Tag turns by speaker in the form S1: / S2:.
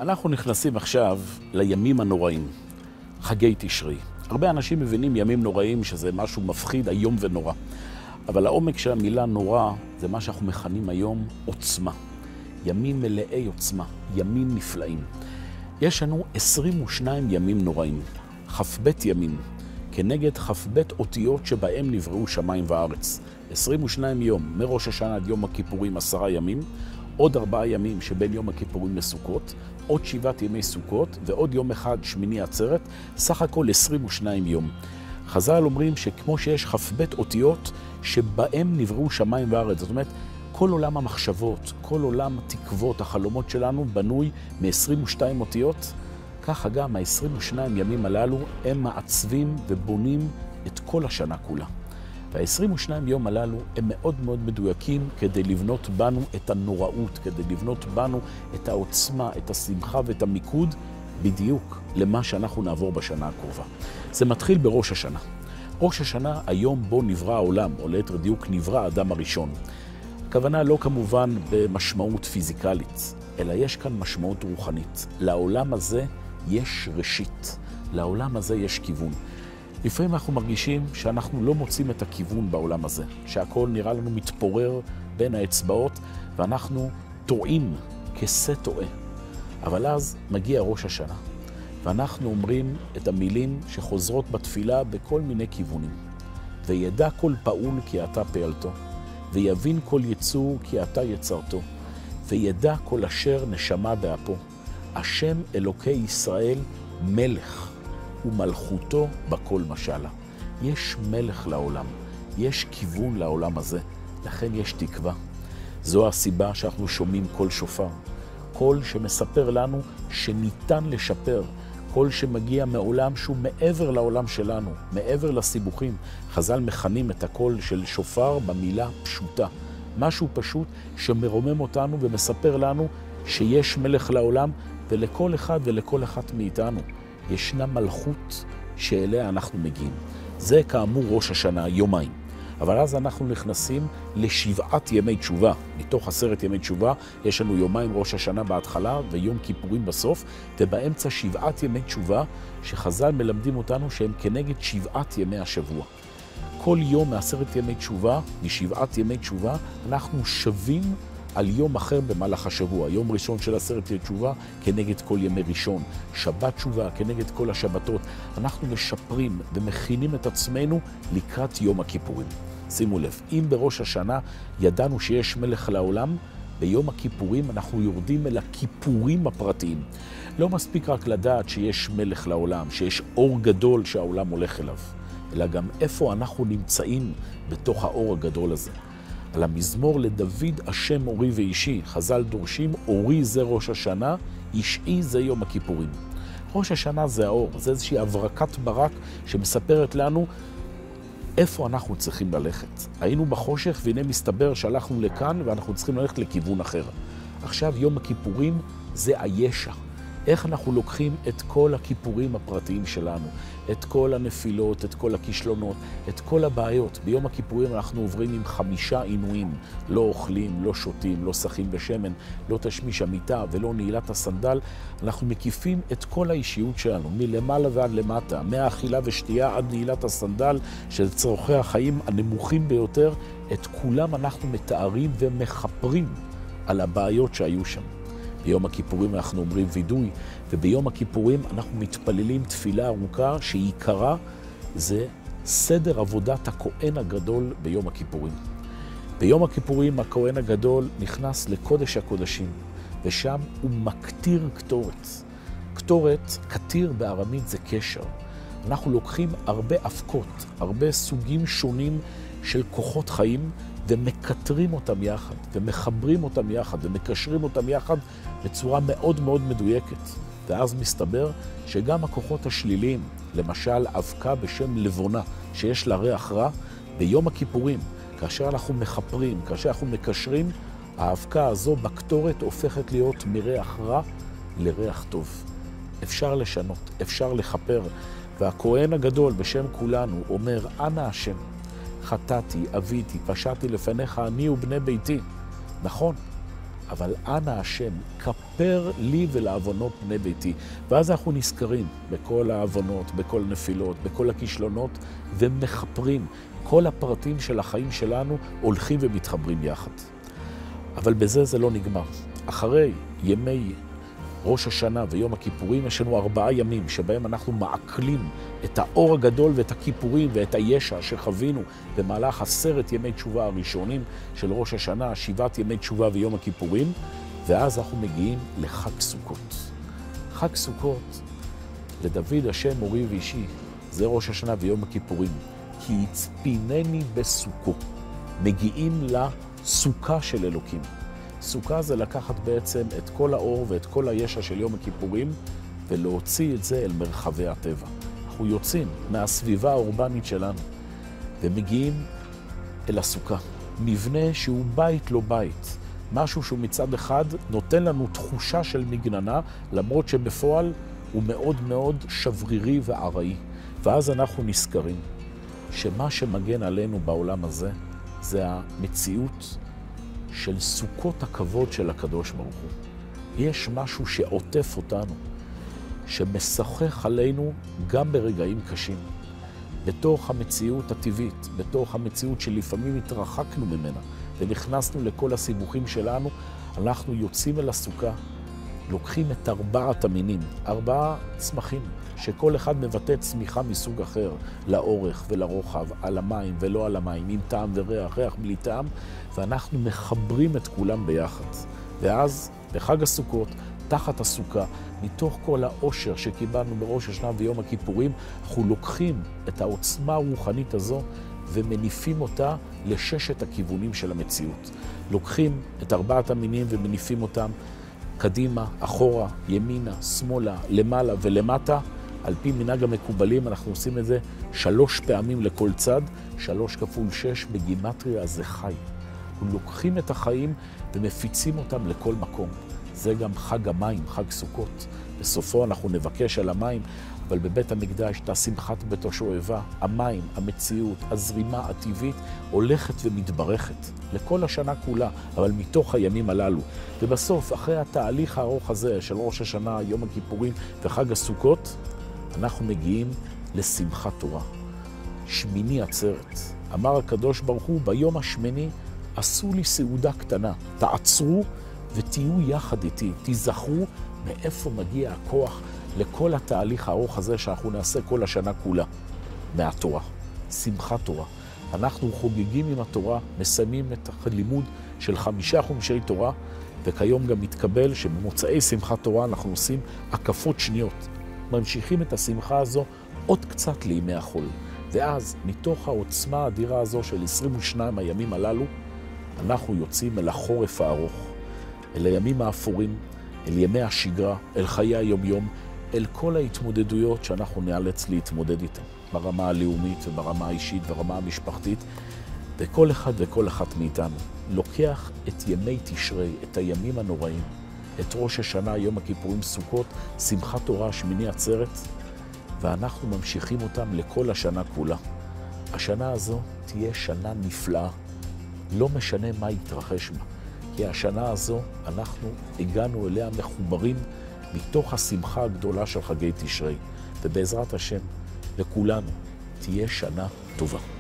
S1: אנחנו נכנסים עכשיו לימים הנוראים, חגי תשרי. הרבה אנשים מבינים ימים נוראים שזה משהו מפחיד, איום ונורא. אבל העומק של המילה נורא זה מה שאנחנו מכנים היום עוצמה. ימים מלאי עוצמה, ימים נפלאים. יש לנו 22 ימים נוראים, כ"ב ימים, כנגד כ"ב אותיות שבהם נבראו שמיים וארץ. 22 יום, מראש השנה עד יום הכיפורים 10 ימים, עוד 4 ימים שבין יום הכיפורים לסוכות, עוד 7 ימי סוכות ועוד יום אחד שמיני עצרת, סך הכל 22 יום. חז"ל אומרים שכמו שיש כ"ב אותיות שבהם נבראו שמיים וארץ, זאת אומרת, כל עולם המחשבות, כל עולם התקוות, החלומות שלנו בנוי מ-22 אותיות, ככה גם ה-22 ימים הללו הם מעצבים ובונים את כל השנה כולה. וה-22 יום הללו הם מאוד מאוד מדויקים כדי לבנות בנו את הנוראות, כדי לבנות בנו את העוצמה, את השמחה ואת המיקוד בדיוק למה שאנחנו נעבור בשנה הקרובה. זה מתחיל בראש השנה. ראש השנה, היום בו נברא העולם, או ליתר דיוק נברא האדם הראשון. הכוונה לא כמובן במשמעות פיזיקלית, אלא יש כאן משמעות רוחנית. לעולם הזה יש ראשית, לעולם הזה יש כיוון. לפעמים אנחנו מרגישים שאנחנו לא מוצאים את הכיוון בעולם הזה, שהכל נראה לנו מתפורר בין האצבעות, ואנחנו טועים כסה טועה. אבל אז מגיע ראש השנה, ואנחנו אומרים את המילים שחוזרות בתפילה בכל מיני כיוונים. וידע כל פעול כי אתה פעלתו, ויבין כל יצור כי אתה יצרתו, וידע כל אשר נשמה באפו. השם אלוקי ישראל מלך, ומלכותו בכל משלה. יש מלך לעולם, יש כיוון לעולם הזה, לכן יש תקווה. זו הסיבה שאנחנו שומעים קול שופר, קול שמספר לנו שניתן לשפר, קול שמגיע מעולם שהוא מעבר לעולם שלנו, מעבר לסיבוכים. חז"ל מכנים את הקול של שופר במילה פשוטה, משהו פשוט שמרומם אותנו ומספר לנו שיש מלך לעולם, ולכל אחד ולכל אחת מאיתנו ישנה מלכות שאליה אנחנו מגיעים. זה כאמור ראש השנה, יומיים. אבל אז אנחנו נכנסים לשבעת ימי תשובה. מתוך 10 ימי תשובה יש לנו יומיים ראש השנה בהתחלה ויום כיפורים בסוף, ובאמצע 7 ימי תשובה שחז"ל מלמדים אותנו שהם כנגד 7 ימי השבוע. כל יום מ10 ימי תשובה, מ7 ימי תשובה, אנחנו שווים על יום אחר במהלך השבוע. יום ראשון של 10 ימי תשובה כנגד כל ימי ראשון, שבת תשובה כנגד כל השבתות. אנחנו משפרים ומכינים את עצמנו לקראת יום הכיפורים. שימו לב, אם בראש השנה ידענו שיש מלך לעולם, ביום הכיפורים אנחנו יורדים אל הכיפורים הפרטיים. לא מספיק רק לדעת שיש מלך לעולם, שיש אור גדול שהעולם הולך אליו, אלא גם איפה אנחנו נמצאים בתוך האור הגדול הזה. על המזמור לדוד השם אורי ואישי, חז"ל דורשים אורי זה ראש השנה, אישי זה יום הכיפורים. ראש השנה זה האור, זה איזושהי הברקת ברק שמספרת לנו איפה אנחנו צריכים ללכת. היינו בחושך והנה מסתבר שהלכנו לכאן ואנחנו צריכים ללכת לכיוון אחר. עכשיו יום הכיפורים זה הישע. איך אנחנו לוקחים את כל הכיפורים הפרטיים שלנו, את כל הנפילות, את כל הכישלונות, את כל הבעיות. ביום הכיפורים אנחנו עוברים עם 5 עינויים, לא אוכלים, לא שותים, לא שחים בשמן, לא תשמיש המיטה ולא נעילת הסנדל. אנחנו מקיפים את כל האישיות שלנו, מלמעלה ועד למטה, מהאכילה ושתייה עד נעילת הסנדל, של צורכי החיים הנמוכים ביותר. את כולם אנחנו מתארים ומחפרים על הבעיות שהיו שם. ביום הכיפורים אנחנו אומרים וידוי, וביום הכיפורים אנחנו מתפללים תפילה ארוכה שעיקרה זה סדר עבודת הכהן הגדול ביום הכיפורים. ביום הכיפורים הכהן הגדול נכנס לקודש הקודשים, ושם הוא מקטיר קטורת. קטורת, קטיר בארמית זה קשר. אנחנו לוקחים הרבה אבקות, הרבה סוגים שונים של כוחות חיים, ומקטרים אותם יחד, ומחברים אותם יחד, ומקשרים אותם יחד בצורה מאוד מאוד מדויקת. ואז מסתבר שגם הכוחות השליליים, למשל אבקה בשם לבונה, שיש לה ריח רע, ביום הכיפורים, כאשר אנחנו מחפרים, כאשר אנחנו מקשרים, האבקה הזו בקטורת הופכת להיות מריח רע לריח טוב. אפשר לשנות, אפשר לחפר, והכהן הגדול בשם כולנו אומר, אנא השם, חטאתי, אביתי, פשעתי לפניך, אני ובני ביתי. נכון, אבל אנא השם, כפר לי ולעוונות בני ביתי. ואז אנחנו נזכרים בכל העוונות, בכל הנפילות, בכל הכישלונות, ומחפרים. כל הפרטים של החיים שלנו הולכים ומתחברים יחד. אבל בזה זה לא נגמר. אחרי ימי ראש השנה ויום הכיפורים, יש לנו 4 ימים שבהם אנחנו מעכלים את האור הגדול ואת הכיפורים ואת הישע שחווינו במהלך 10 ימי תשובה הראשונים של ראש השנה, 7 ימי תשובה ויום הכיפורים, ואז אנחנו מגיעים לחג סוכות. חג סוכות, לדוד השם מורי ואישי, זה ראש השנה ויום הכיפורים, כי יצפינני בסוכו. מגיעים לסוכה של אלוקים. סוכה זה לקחת בעצם את כל האור ואת כל הישע של יום הכיפורים ולהוציא את זה אל מרחבי הטבע. אנחנו יוצאים מהסביבה האורבנית שלנו ומגיעים אל הסוכה. מבנה שהוא בית לא בית. משהו שהוא מצד אחד נותן לנו תחושה של מגננה, למרות שבפועל הוא מאוד מאוד שברירי ועראי. ואז אנחנו נזכרים שמה שמגן עלינו בעולם הזה זה המציאות של סוכות הכבוד של הקדוש ברוך הוא. יש משהו שעוטף אותנו, שמשחק עלינו גם ברגעים קשים. בתוך המציאות הטבעית, בתוך המציאות שלפעמים התרחקנו ממנה, ונכנסנו לכל הסיבוכים שלנו, אנחנו יוצאים אל הסוכה, לוקחים את 4 המינים, 4 צמחים, שכל אחד מבטא צמיחה מסוג אחר, לאורך ולרוחב, על המים ולא על המים, עם טעם וריח, ריח בלי טעם, ואנחנו מחברים את כולם ביחד. ואז, בחג הסוכות, תחת הסוכה, מתוך כל העושר שקיבלנו בראש השנה ויום הכיפורים, אנחנו לוקחים את העוצמה הרוחנית הזו ומניפים אותה ל6 הכיוונים של המציאות. לוקחים את 4 המינים ומניפים אותם קדימה, אחורה, ימינה, שמאלה, למעלה ולמטה. על פי מנהג המקובלים אנחנו עושים את זה 3 פעמים לכל צד, 3 כפול 6 בגימטריה זה חי. אנחנו לוקחים את החיים ומפיצים אותם לכל מקום. זה גם חג המים, חג סוכות. בסופו אנחנו נבקש על המים, אבל בבית המקדש תא שמחת בית השואבה, המים, המציאות, הזרימה הטבעית הולכת ומתברכת לכל השנה כולה, אבל מתוך הימים הללו. ובסוף, אחרי התהליך הארוך הזה של ראש השנה, יום הכיפורים וחג הסוכות, אנחנו מגיעים לשמחת תורה. שמיני עצרת. אמר הקדוש ברוך הוא, ביום השמיני עשו לי סעודה קטנה. תעצרו ותהיו יחד איתי. תזכרו מאיפה מגיע הכוח לכל התהליך הארוך הזה שאנחנו נעשה כל השנה כולה. מהתורה. שמחת תורה. אנחנו חוגגים עם התורה, מסיימים את הלימוד של 5 חומשי תורה, וכיום גם מתקבל שבמוצאי שמחת תורה אנחנו עושים הקפות שניות. ממשיכים את השמחה הזו עוד קצת לימי החול. ואז מתוך העוצמה האדירה הזו של 22 הימים הללו, אנחנו יוצאים אל החורף הארוך, אל הימים האפורים, אל ימי השגרה, אל חיי היום-יום, אל כל ההתמודדויות שאנחנו נאלץ להתמודד איתן, ברמה הלאומית וברמה האישית וברמה המשפחתית, וכל אחד וכל אחת מאיתנו לוקח את ימי תשרי, את הימים הנוראים, את ראש השנה, יום הכיפורים, סוכות, שמחת תורה, שמיני עצרת, ואנחנו ממשיכים אותם לכל השנה כולה. השנה הזו תהיה שנה נפלאה, לא משנה מה יתרחש בה, כי השנה הזו אנחנו הגענו אליה מחוברים מתוך השמחה הגדולה של חגי תשרי, ובעזרת השם לכולנו תהיה שנה טובה.